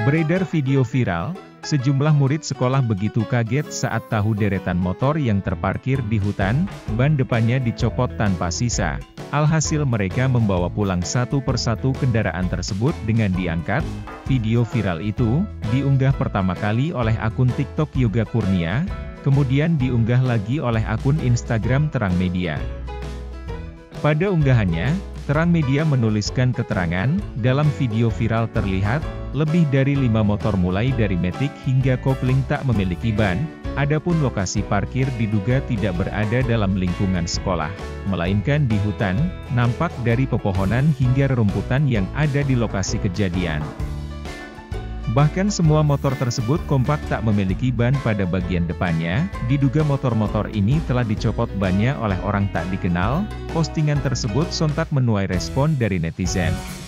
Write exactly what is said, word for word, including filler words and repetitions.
Beredar video viral, sejumlah murid sekolah begitu kaget saat tahu deretan motor yang terparkir di hutan, ban depannya dicopot tanpa sisa. Alhasil mereka membawa pulang satu persatu kendaraan tersebut dengan diangkat. Video viral itu, diunggah pertama kali oleh akun TikTok Yoga Kurnia, kemudian diunggah lagi oleh akun Instagram Terang Media. Pada unggahannya, Terang Media menuliskan keterangan, dalam video viral terlihat, lebih dari lima motor mulai dari metik hingga kopling tak memiliki ban, adapun lokasi parkir diduga tidak berada dalam lingkungan sekolah, melainkan di hutan, nampak dari pepohonan hingga rerumputan yang ada di lokasi kejadian. Bahkan semua motor tersebut kompak tak memiliki ban pada bagian depannya, diduga motor-motor ini telah dicopot bannya oleh orang tak dikenal. Postingan tersebut sontak menuai respon dari netizen.